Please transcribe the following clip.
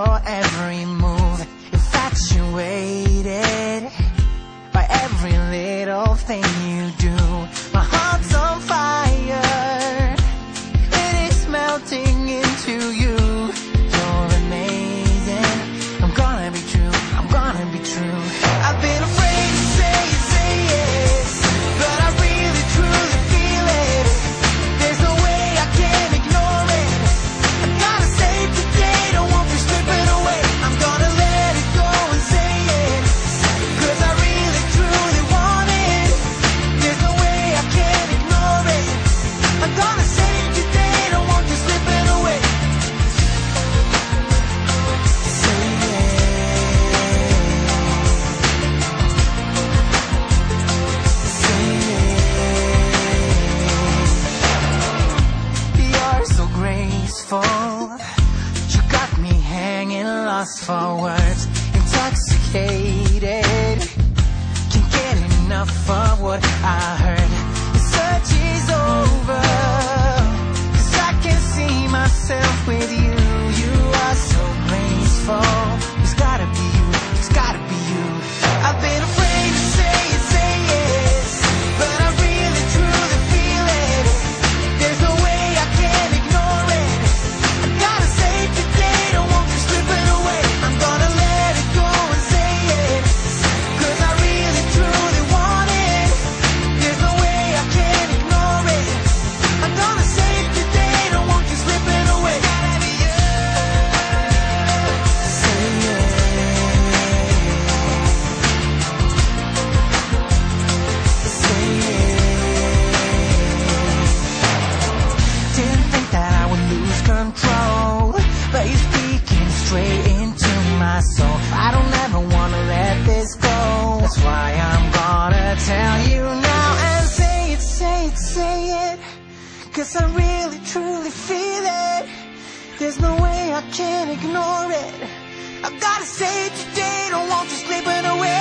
your every move, infatuated by every little thing you do. My heart's on fire, it is melting into you. You're amazing, I'm gonna be true, I'm gonna be true. I've been afraid to say yes, but I really truly feel it. There's no way I can ignore it. I gotta say today, don't want you slipping away. I'm gonna let it go and say it, 'cause I really truly want it. There's no way I can ignore it. I'm gonna say today, don't want you slipping away. Say you're so graceful, you got me hanging, lost for words, intoxicated. Can't get enough of what I heard. The search is over, 'cause I can see myself with you. You are so graceful. It's gotta be you, it's gotta be you. I've been afraid to say yes, but I really truly feel it. There's no way I can ignore it. I gotta say today, don't want you slipping away. I'm gonna let it go and say it, 'cause I really truly want it. There's no way I can ignore it. I'm gonna say today, don't want you slipping away. Gotta be you. Say didn't think that I would lose control, but you're speaking straight into my soul. I don't ever wanna let this go. That's why I'm gonna tell you now and say it, say it, say it, 'cause I really truly feel it. There's no way I can ignore it. I gotta say it today, don't want you slipping away.